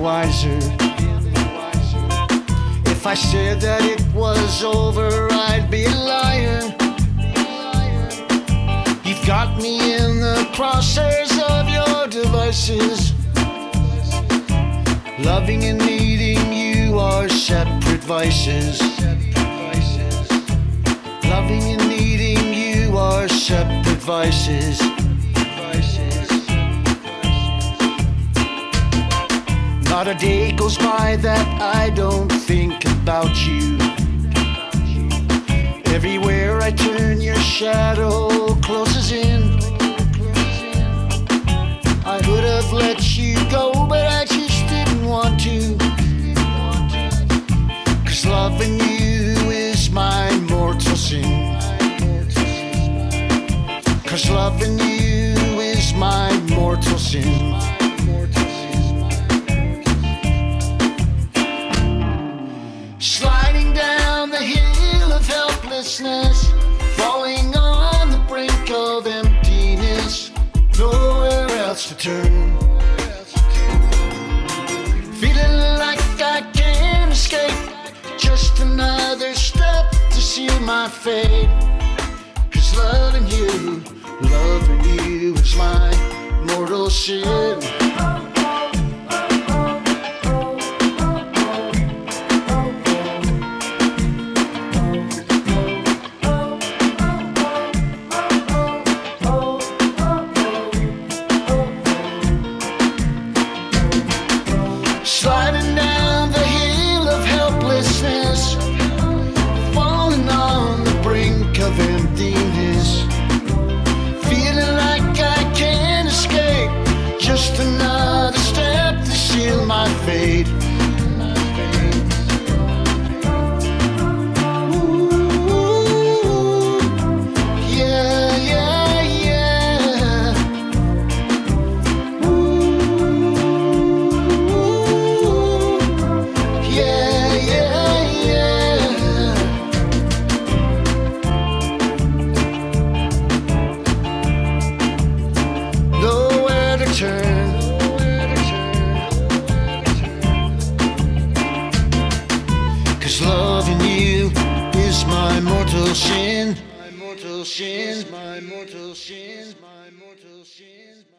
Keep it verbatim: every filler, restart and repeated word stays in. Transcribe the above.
wiser. If I said that it was over, I'd be a liar. You've got me in the crosshairs of your devices. Loving and needing you are separate vices. Loving and needing you are separate vices. Not a day goes by that I don't think about you. Everywhere I turn, your shadow closes in. I could have let you go, but I just didn't want to. 'Cause loving you is my mortal sin. 'Cause loving you is my mortal sin. Sliding down the hill of helplessness, falling on the brink of emptiness, nowhere else to turn. Feeling like I can't escape, just another step to seal my fate. 'Cause loving you, loving you is my mortal sin. Sliding down the hill of helplessness, falling on the brink of emptiness, feeling like I can't escape, just another step to seal my fate. Ooh, yeah, yeah, yeah. Yeah, yeah, yeah. Nowhere to turn. 'Cause loving you is my mortal sin. My mortal sin. My mortal sin. My mortal sin.